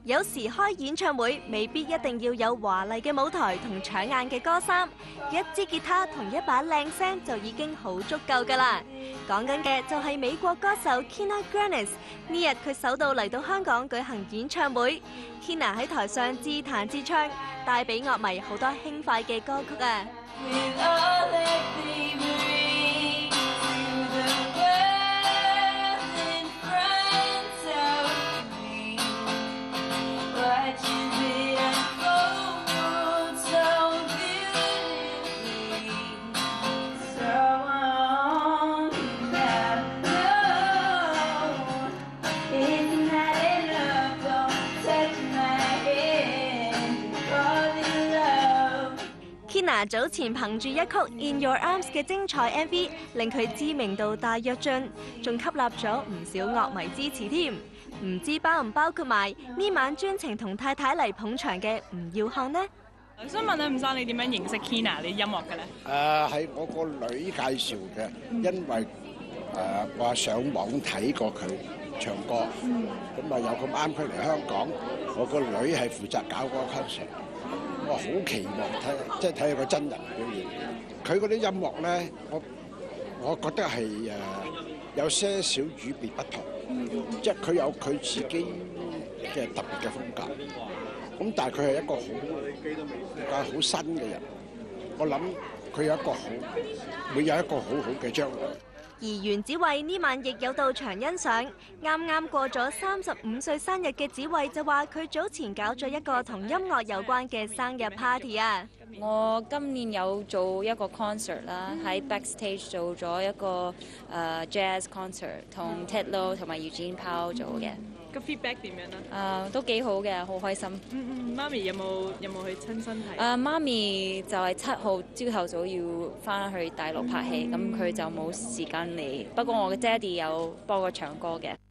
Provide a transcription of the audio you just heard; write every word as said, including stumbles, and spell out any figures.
有時開演唱會未必一定要有華麗嘅舞台同搶眼嘅歌衫，一支吉他同一把靚聲就已經好足夠㗎啦。講緊嘅就係美國歌手 Kina Grannis， 呢日佢首度嚟到香港舉行演唱會 ，Kina 喺台上自彈自唱，帶俾樂迷好多輕快嘅歌曲啊！Kina 早前憑住一曲《In Your Arms》嘅精彩 M V， 令佢知名度大躍進，仲吸納咗唔少樂迷支持添。唔知包唔包括埋呢晚專程同太太嚟捧場嘅吳耀漢呢？ 我想問下吳生，你點樣認識 Kina 你音樂嘅咧？ 誒係我個女介紹嘅，因為誒話上網睇過佢唱歌，咁啊有咁啱佢嚟香港，我個女係負責搞嗰個 concert。我好期望睇，即係睇下個真人表演。佢嗰啲音樂咧，我我覺得係誒有些少與別不同，即係佢有佢自己嘅特別嘅風格。咁但係佢係一個好而家好新嘅人，我諗佢有一個好會有一個好好嘅將來。 而袁子慧呢晚亦有到場欣賞，啱啱過咗三十五歲生日嘅子慧就話佢早前搞咗一個同音樂有關嘅生日 party 啊！ 我今年有做一個 concert 啦，喺 backstage 做咗一個誒、uh, jazz concert， 同 Ted Lo 同埋 Eugene Pao 做嘅。 個 feedback 點樣咧？ 誒、uh, 都幾好嘅，好開心。 嗯嗯，媽咪有冇有冇去親身睇？ 誒、uh, 媽咪就係七號朝頭早要翻去大陸拍戲，咁佢、嗯、就冇時間嚟。不過我嘅爹哋有幫我唱歌嘅。